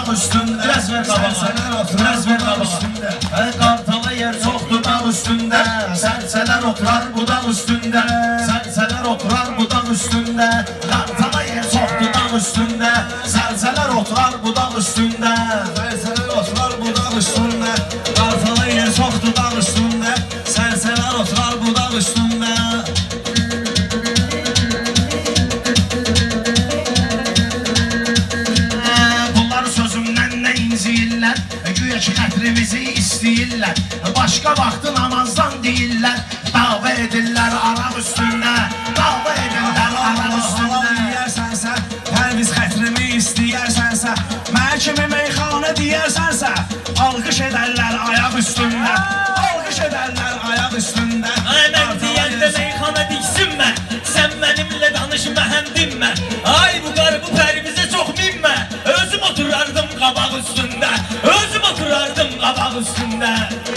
dağ üstündə. Biraz ver qabağa, biraz ver qabağa. Qartalı yer çoxdur dağ üstündə. Sərsələr oturar bu dağ üstündə. Sərsələr oturar bu dağ üstündə. Qartalı yer çoxdur dağ üstündə. Sərsələr oturar bu dağ üstündə. Sərsələr oturar bu dağ üstündə. Qartalı yer çoxdur dağ üstündə. Sərsələr oturar bu dağ üstündə. Güya ki xətrimizi istəyirlər. Başqa vaxtı namazdan deyirlər. Dava edirlər araq üstündə. Dava edirlər araq üstündə. Deyərsənsə, Pərviz xətrimi istəyərsənsə, mənə kimi meyxana deyərsənsə, alqış edərlər ayaq üstündə. Alqış edərlər ayaq üstündə. Mən deyəndə meyxana diksinmə, sən mənimlə danışma, həm dinmə. Ay bu qarı bu Pərvizə çox minmə. Özüm oturardım qabaq üstündə. Özüm oturardım qabaq üstündə.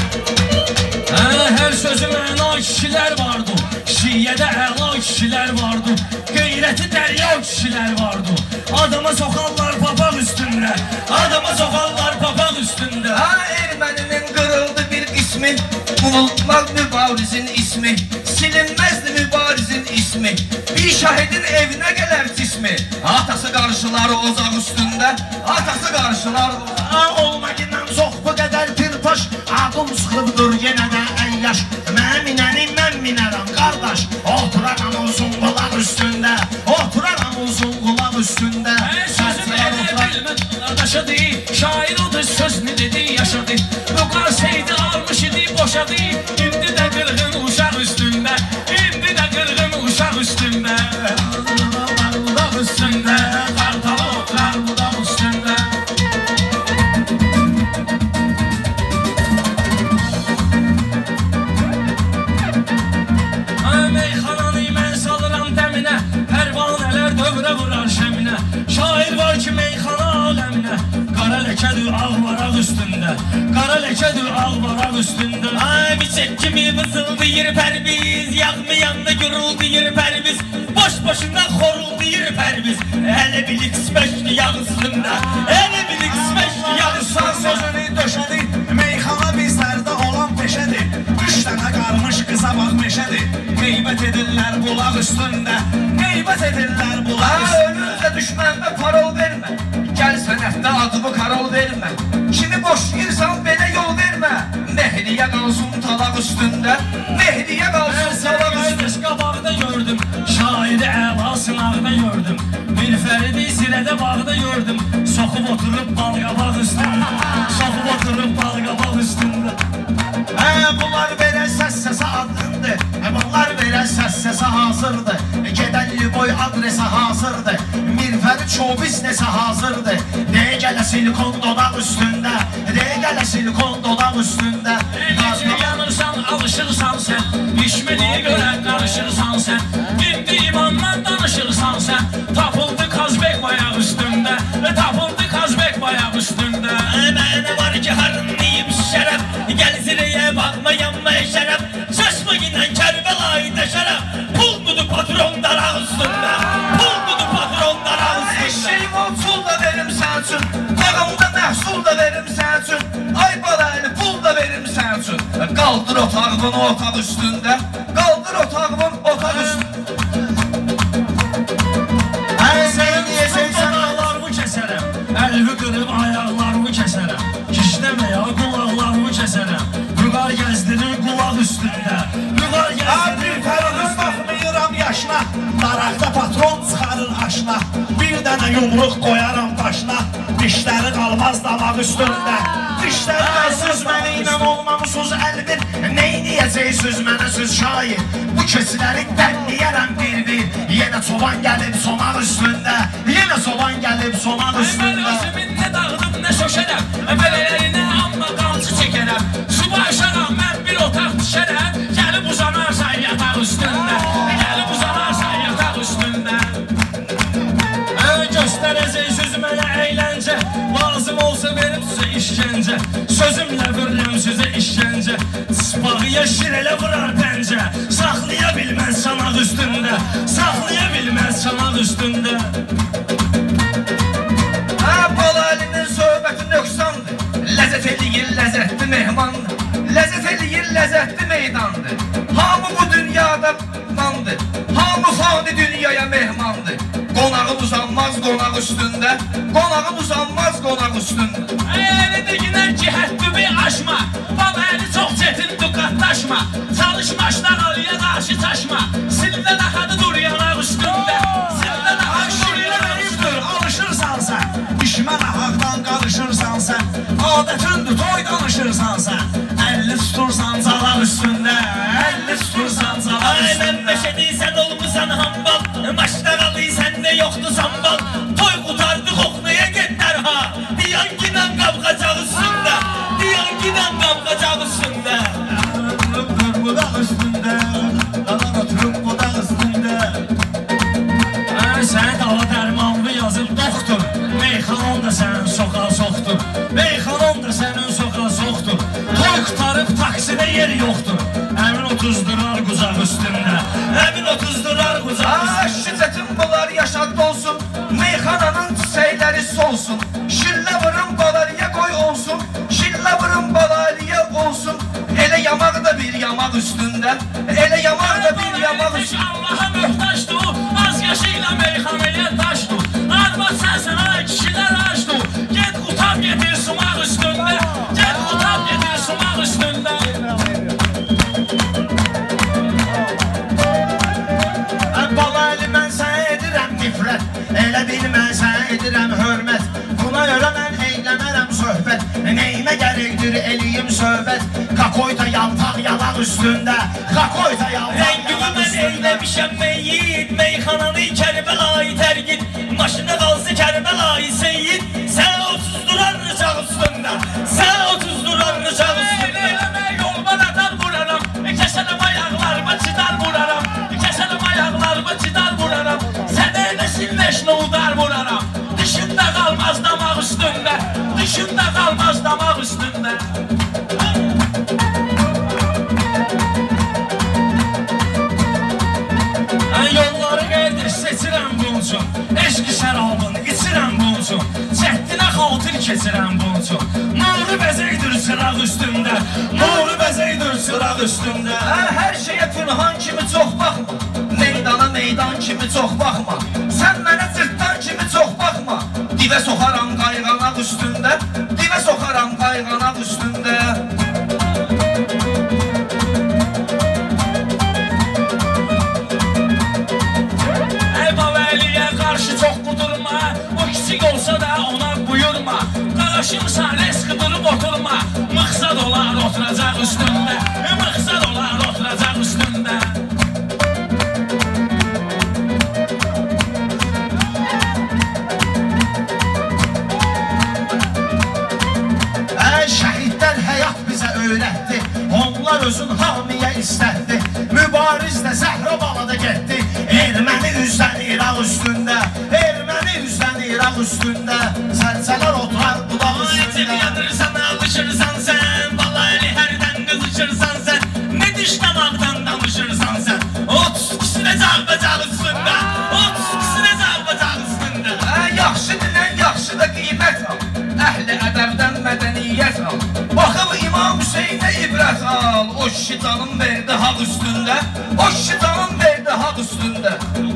Hər sözüm əla kişilər vardı. Şiyyədə əla kişilər vardı. Qeyrəti dərya kişilər vardı. Adama soxarlar papaq üstündə. Adama soxarlar papaq üstündə. Erməninin qırıldı bir qismi. Unutmaz mübarizin ismi. Silinməzdi mübarizin ismi. Bir şahidin evinə gələr cismi. Atası qarşılar ocaq üstündə. Atası qarşılar olmaqla çox bu qədər pirpaş. Adım sıxılıbdır yenə də əyyaş. Mən minənim, mən minərəm qardaş. Oturaram uzun qulaq üstündə. Oturaram uzun qulaq üstündə. Sözüm elə bilmən qardaşadı. Şair odur sözünü dedi yaşadı. Vüqar seydi almış idi boşadı. İndi də qırğın uşaq üstündə. İndi də qırğın uşaq üstündə. Budaq üstündə. Qartalı oturar budaq üstündə. Meyxananı mən salıram dəminə. Pərvanələr dövrə vurar şəminə. Şair var ki meyxana aləminə. Qara ləkədir ağ varaq üstündə. Qara ləkədir ağ varaq üstündə. Ay biçək kimi vızıldayır Pərviz. Yağmayanda guruldayır Pərviz. Boş boşuna xoruldayır Pərviz. Hələ bilik sməşli yağ üstündə. Hələ bilik sməşli yağ üstündə. Sözünü döşədi. Meyxana bizlərdə olan peşədir. 3 dənə qarmış qıza bax meşədir. Qeybət edirlər bulaq üstündə. Qeybət edirlər bulaq üstündə. Önünüzə düşmənmə parol vermə. Gəl sənətdə adımı karol vermə. Kimi boşlayırsan belə yol vermə. Mehriyə qalsın talaq üstündə. Mehriyə qalsın talaq üstündə. Qabaqda gördüm, şairi əla sınaqda gördüm. Bir fəridi sirədə bağda gördüm. Soxub oturub balqabaq üstündə. Soxub oturub balqabaq üstündə. Bunlar verə səs-səsə adındır. Bunlar verə səs-səsə hazırdır. Gedəlli boy adresə hazırdır. Mirfəri çoğu biznesə hazırdır. Deyə gələ silikon dodaq üstündə. Deyə gələ silikon dodaq üstündə. Necə yanırsan, alışırsan sən. İşmiliyi görən qarışırsan sən. Dindi imandan danışırsan sən. Tapıldı Kazbek bayaq üstündə. Tapıldı Kazbek bayaq üstündə. Mənə var ki harınlayım şərəf. Gəl zirəyə baxmayanma şərəf. Şaşma ginen Kərbəlayı da şərəf. Pul budu patron daraq üstündə. Pul budu patron daraq üstündə. Eşeğim o pul da verim sən üçün. Tağımda məhsul da verim sən üçün. Ay balaylı pul da verim sən üçün. Qaldır otağımın otaq üstündə. Qaldır otağımın otaq üstündə. Ayaqlarımı kəsərəm. Əlvi qırıb ayaqlarımı kəsərəm. Kişnəməyə qulaqlarımı kəsərəm. Vüqar gəzdirir qulaq üstündə. Vüqar gəzdirir qulaq üstündə. Baxmıram yaşına. Daraqda patron çıxarır aşına. Bir dənə yumruq qoyaram başına. Dişləri qalmaz damaq üstündə. Dişləri qalsız mənə inan olmamışsınız əlbir. Neyniyəcəksiniz mənə siz şair. Bu kesiləri dənliyərəm bir-bir. Yenə çoban gəlib somaq üstündə. Yenə çoban gəlib somaq üstündə. Mən özümün nə dağıdım nə şöşərəm. Belələrinə amma qalçı çəkərəm. Subaşaram mən bir otaq düşərəm. Gəlib uzanarsan yataq üstündə. Gəlib uzanarsan yataq üstündə. Göstərəcək söz mənə əyləncə. Lazım olsa verib sizə işgəncə. Sözümlə vurram sizə işgəncə. Spağıya şirələ vurar pəncə. Saxlaya bilməz çanaq üstündə. Saxlaya bilməz çanaq üstündə. Balalinin söhbət qonaq üstündə, qonağın uzanmaz qonaq üstündə. Əyəlidirginən ki, həddübi aşma, bab əli çox çətindir qatlaşma, çalışmaşdan alıya qarşı çaşma, sildən axadı dur yanaq üstündə, sildən axadı dur yanaq üstündə. Alışırsan sən, düşmən ahaqdan qarışırsan sən, adətindir toy danışırsan sən, 50 tutursan calaq üstündə, 50 tutursan calaq üstündə. Mən məşədiysən olmusan hambal, maşda qalıysən də yoxdur sambal, toy qutardı qoxnaya get dərha, diyan ginən qavqacaq üstündə, diyan ginən qavqacaq üstündə. Oturub budaq üstündə, qalan oturub budaq üstündə. Sənə dava dərmanlı yazıb doktor, meyxanon da sənin sokağa soxdur, meyxanon da sənin sokağa soxdur, toy qutarıb taksidə yer yoxdur, əmin 30 durar quzaq üstündə, əmin 30 durar quzaq üstündə. Şiddətin bunlar yaşadlı olsun, meyxananın çiçəkləri solsun, şillə vırın balariyə qoy olsun, şillə vırın balariyə olsun, elə yamaq da bir yamaq üstündə, elə yamaq da bir yamaq üstündə. Allaha möhtaçdur, az yaşıyla meyxanaya taşdur, arvad sənsən ay kişilər açdur, get qutab getir sumaq üstündə, get qutab getir sumaq üstündə. Balaylı mən sənə edirəm nifrət, elə bil mən sənə edirəm hörmət, buna görə mən eyləmərəm söhbət, neyimə gərəkdir eləyim söhbət, qakoy da yaltaq yalaq üstündə, qakoy da yaltaq Rəngimi yalaq mən üstündə. eyləmişəm meyyid, meyxananı Kərbəlayı tərgid, maşına qalsı Kərbəlayı seyyid, sən 30 durar rıcaq üstündə, sən 30 durar rıcaq üstündə. Eləmək yolman atar vuraram, kəsələm ayaqlarıma çidar vuraram, kəsələm ayaqlarıma çidar vuraram, sənə eləşilləş nodar vuraram, dışında qalmaz damaq üstündə, dışında qalmaz damaq üstündə. Yolları qardaş seçirəm bunun üçün, eşq şərabını içirəm bunun üçün, cəhdinə xatir keçirəm bunun üçün, nuru bəzəkdir çıraq üstündə, nuru bəzəkdir çıraq üstündə. Hər şeyə Fırhan kimi çox baxma, meydana meydan kimi çox baxma, sən mənə cırtdan kimi çox baxma, divə soxaram qayğanaq üstündə, divə soxaram qayğanaq üstündə. Olsa da ona buyurma, qaraşımsa reski durub oturma, mıqsad olar oturacaq üstündə, mıqsad olar oturacaq üstündə. Şəhidlər həyat bizə öyrətdi, onlar özün hamiyə istətdi, mübariz də Zəhra balada getdi, erməni üzdən İraq üstündə, erməni üzdən İraq üstündə, səlsələr oturar budaq üstündə. Necə yadırsan, alışırsan sən, balaylı hərdən qızışırsan sən, nə diş damaqdan danışırsan sən, 32-si də cağbacaq üstündə, 32-si də cağbacaq üstündə. Yaxşı dinən yaxşı da qiymət al, əhli ədəbdən mədəniyyət al, baxıb İmam Hüseynə ibrət al, o kişi canım verdi haq üstündə, o kişi canım verdi haq üstündə.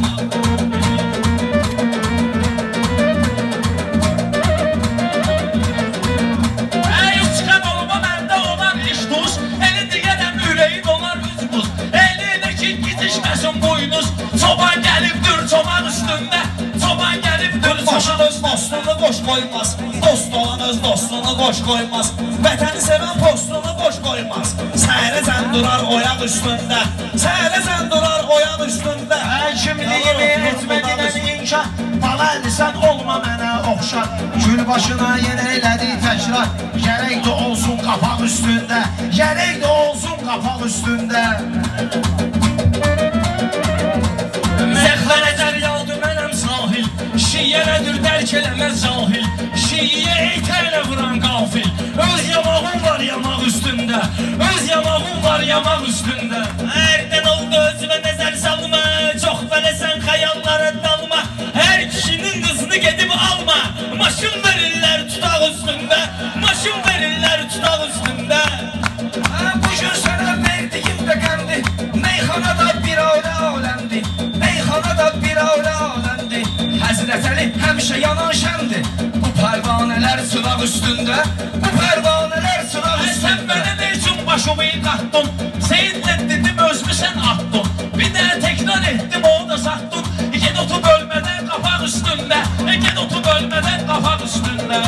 Çıxan olma məndə olan iş tuz, eli digərəm ürəyi dolar üz buz, eli elə ki gidişməsin buynuz, çoban gəlibdir çoban üstündə, çoban gəlibdir çoban Öz dostunu boş qoymaz, dost olan öz dostunu boş qoymaz, vətəni sevən postunu boş qoymaz, səhərəcən durar oyaq üstündə, səhərəcən durar oyaq üstündə. Kimliyimi etmədinən inkar, balaylı sən olma mənə oxşar, gül başına yenə elədi təkrar, gərək də olsun qapaq üstündə, gərək də olsun qapaq üstündə. Zəxvərə dəryadır mənəm sahil, şiyə nədir dərk eləməz cahil, şiyə eytərlə vuran qafil, öz yamağım var yamaq üstündə, öz yamağım var yamaq üstündə. Ərdən oldu özünə nəzər salma, çox vələsən xəyallara dalma, hər kişinin qızını gedib alma, maşın verirlər tutaq üstündə, maşın verirlər tutaq üstündə. Bu gün sənə verdiyim də qəndi, meyxanada bir ailə aləmdi, meyxanada bir ailə aləmdi, Həzrət Əli həmişə pərvanələr sıraq üstündə, bu pərvanələr sıraq Sən üstündə. mənə ne üçün başımı yıqatdın? Seninle dedim özümü sen attın. Bir de tekrar ettim onu da sattın. Ged otur bölmeden kapak üstünde. Ged otur bölmeden kapak üstünde.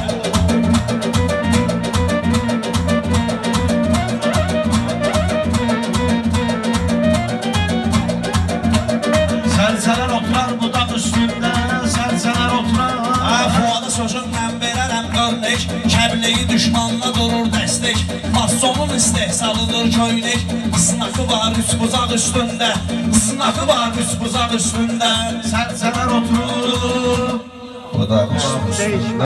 Səlsələr oturar budaq üstündə, səlsələr oturar. Fuada sözümdən verərəm örnek. Kəbleyi düşmanla durur dəstək. Massonun istehsalıdır köynək. Sınakı var üç buzaq üstündə. Sınakı var üç buzaq üstündə. Səlsələr oturur. Budaq üstündə.